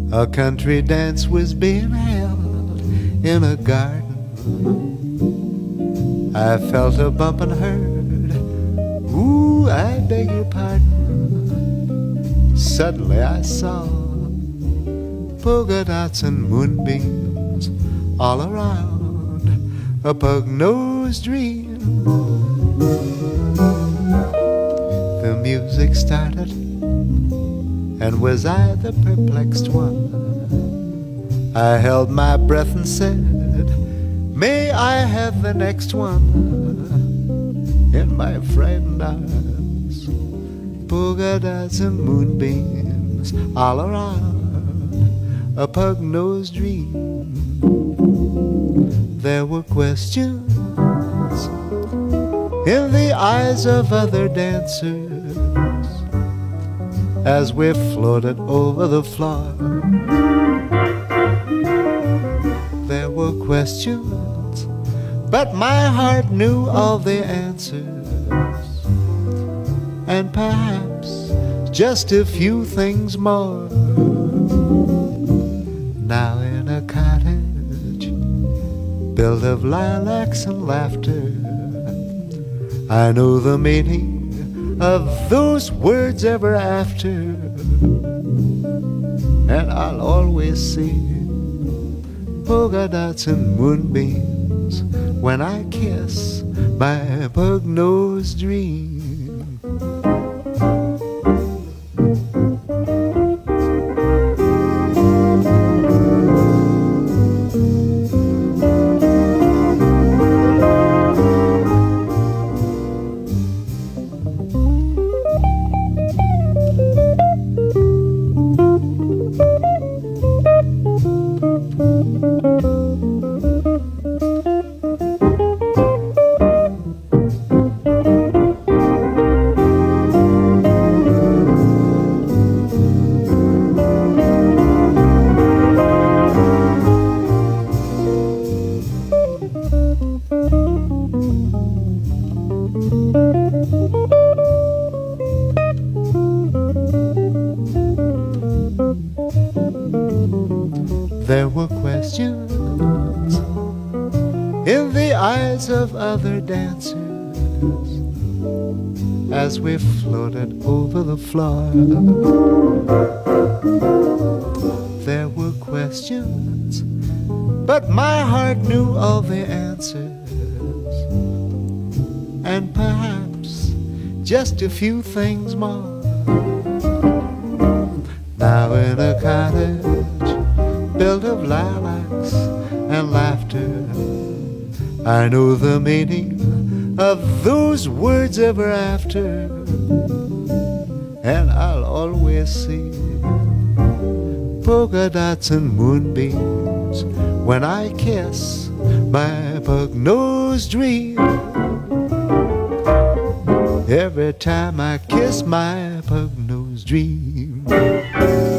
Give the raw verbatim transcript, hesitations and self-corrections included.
A country dance was being held in a garden. I felt a bump and heard, ooh, I beg your pardon. Suddenly I saw polka dots and moonbeams all around a pug-nosed dream. The music started, and was I the perplexed one? I held my breath and said, may I have the next one? In my frightened eyes, polka dots and moonbeams all around a pug-nosed dream. There were questions in the eyes of other dancers as we floated over the floor. There were questions, but my heart knew all the answers, and perhaps just a few things more. Now in a cottage built of lilacs and laughter, I know the meaning of those words ever after, and I'll always see polka dots and moonbeams when I kiss my pug-nosed dream. There were questions in the eyes of other dancers as we floated over the floor. There were questions, but my heart knew all the answers, and perhaps just a few things more. Now in a cottage built of lilacs and laughter, I know the meaning of those words ever after, and I'll always see polka dots and moonbeams when I kiss my pug-nosed dream. Every time I kiss my pug-nosed dream.